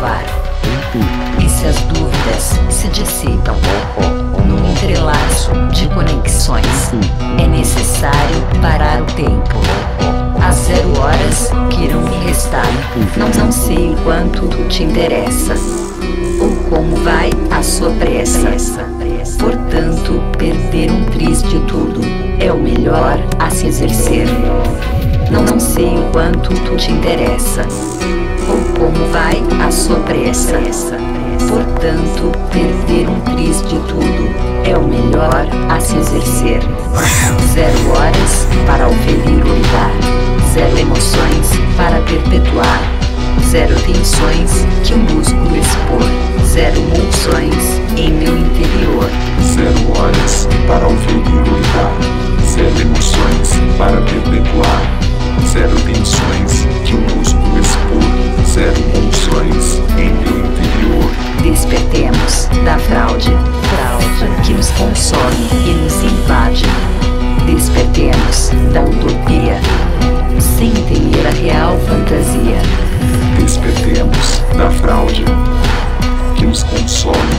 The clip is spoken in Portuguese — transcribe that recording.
inovar. E se as dúvidas se dissipam num entrelaço de conexões, é necessário parar o tempo. As 0 horas que irão me restar, não sei o quanto te interessa, ou como vai a sua pressa. Portanto, perder um triz de tudo é o melhor a se exercer. Não sei o quanto te interessa, ou como vai a sua pressa. Portanto, perder um triz de tudo é o melhor a se exercer. 0 horas para oferir ou lidar, 0 emoções para perpetuar, 0 tensões que o músculo expor, 0 emoções em meu interior. 0 horas para oferir ou lidar, 0 emoções para perpetuar, 0 tensões que o músculo expor, 0 emoções em meu interior. Despertemos da fraude que nos consome e nos invade. Despertemos da utopia, sem temer a real fantasia. Despertemos da fraude que nos consome